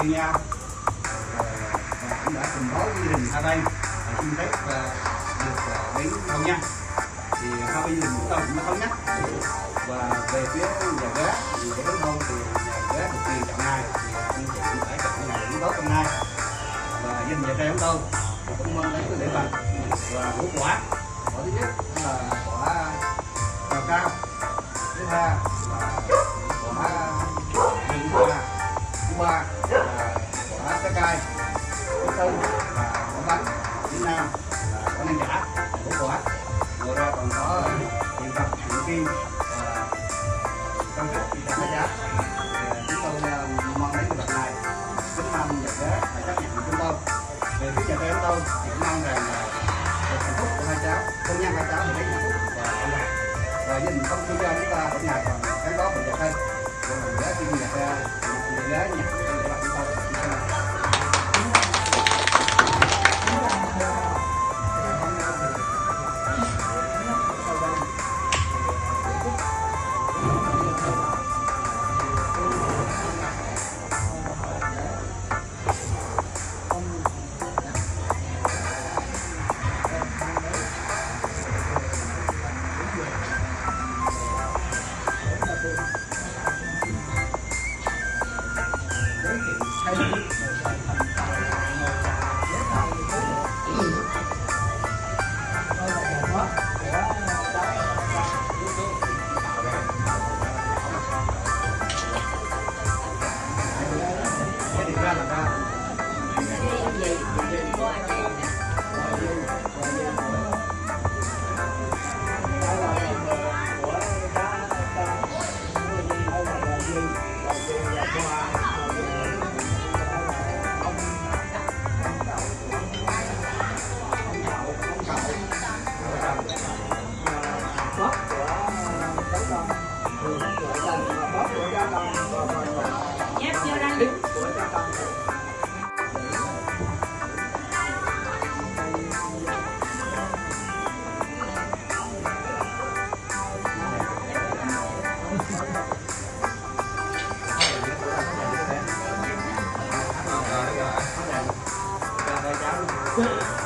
yêu nhau và cũng đã trình báo với gia đình hai bên xin phép được đến hôn nhân. Thì hai bên gia đình chúng tôi cũng thống nhất và về phía nhà gái thì để đến hôn thì nhà gái được quyền chọn ngày thì anh chị cũng phải chọn ngày đến tối hôm nay và gia đình nhà trai chúng tôi cũng mong đến cái lễ vật và ngũ quả. Quả thứ nhất là quả cào cao, thứ hai là quả rừng hoa, thứ ba là quả trái cây, thứ tư là quả bánh, thứ năm là quả nang giả, ngũ quả. Ngoài ra còn có hiện vật, hiện kim và trang sức thì giá giá. Chúng tôi mong đến cái vật này kính mong nhà gái phải chấp nhận chúng tôi. Về phía nhà trai chúng tôi thì cũng mong rằng một hạnh phúc của hai cháu, hôn nhân hai cháu thì đến hạnh phúc và an lạc. Và gia đình không thương gia chúng ta ở nhà còn gắn bó với nhà thân. Rồi mình gái khi nhà gái nhận cái lễ vật chúng tôi. Dạ.